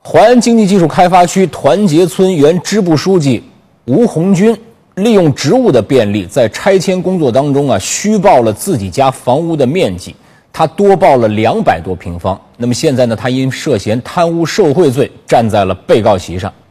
淮安经济技术开发区团结村原支部书记吴红军利用职务的便利，在拆迁工作当中虚报了自己家房屋的面积，他多报了200多平方。那么现在呢，他因涉嫌贪污受贿罪站在了被告席上。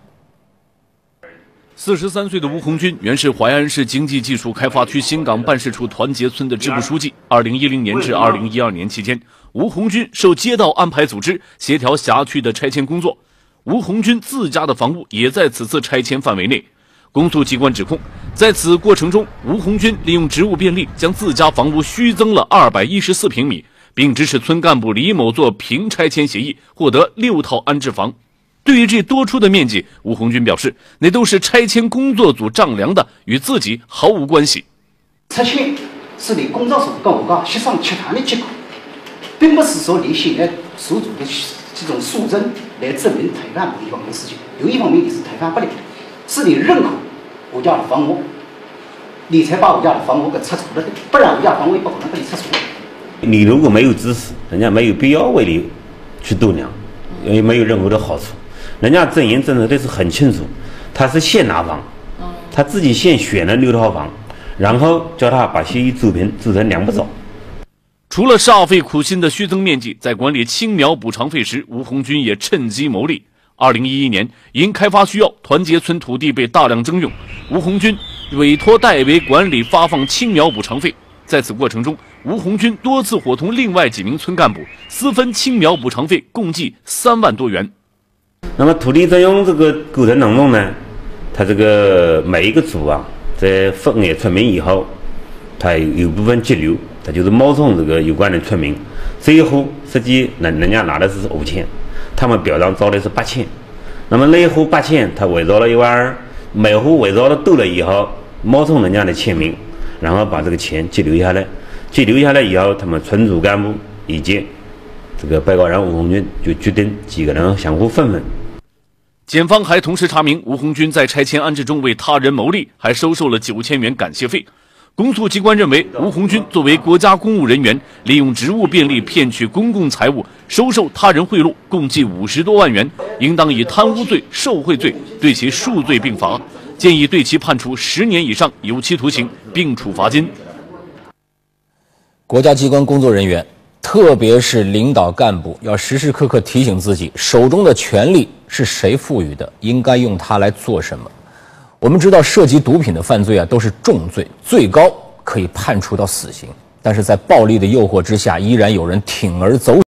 43岁的吴红军原是淮安市经济技术开发区新港办事处团结村的支部书记。2010年至2012年期间，吴红军受街道安排组织协调辖区的拆迁工作。吴红军自家的房屋也在此次拆迁范围内。公诉机关指控，在此过程中，吴红军利用职务便利，将自家房屋虚增了214平米，并指使村干部李某做平拆迁协议，获得6套安置房。对于这多出的面积，吴红军表示，那都是拆迁工作组丈量的，与自己毫无关系。 拆迁是你工作组跟我协商洽谈的结果，并不是说你现在所做的这种数证来证明推翻某一方面的事情。有一方面你是推翻不了的，是你认可我家的房屋，你才把我家的房屋给拆除了的，不然我家房屋也不可能给你拆除。 你如果没有支持，人家没有必要为你去度量，也没有任何的好处。人家证言证的是很清楚，他是现拿房，他自己现选了6套房，然后叫他把协议做平，做成2不找。 除了煞费苦心的虚增面积，在管理青苗补偿费时，吴红军也趁机牟利。2011年，因开发需要，团结村土地被大量征用，吴红军委托代为管理发放青苗补偿费。在此过程中，吴红军多次伙同另外几名村干部私分青苗补偿费，共计3万多元。 那么土地征用这个过程当中呢，他这个每一个组在分给村民以后，他有部分截留，他就是冒充这个有关的村民。这一户实际人家拿的是5000，他们表上招的是8000。那么那一户8000，他伪造了12000，每户伪造的多了以后，冒充人家的签名，然后把这个钱截留下来。截留下来以后，他们村组干部以及这个被告人吴红军就决定几个人相互分分。 检方还同时查明，吴红军在拆迁安置中为他人牟利，还收受了9000元感谢费。公诉机关认为，吴红军作为国家公务人员，利用职务便利骗取公共财物，收受他人贿赂，共计50多万元，应当以贪污罪、受贿罪对其数罪并罚，建议对其判处10年以上有期徒刑，并处罚金。 国家机关工作人员，特别是领导干部，要时时刻刻提醒自己，手中的权力是谁赋予的，应该用它来做什么。我们知道，涉及毒品的犯罪都是重罪，最高可以判处到死刑，但是在暴力的诱惑之下，依然有人铤而走险。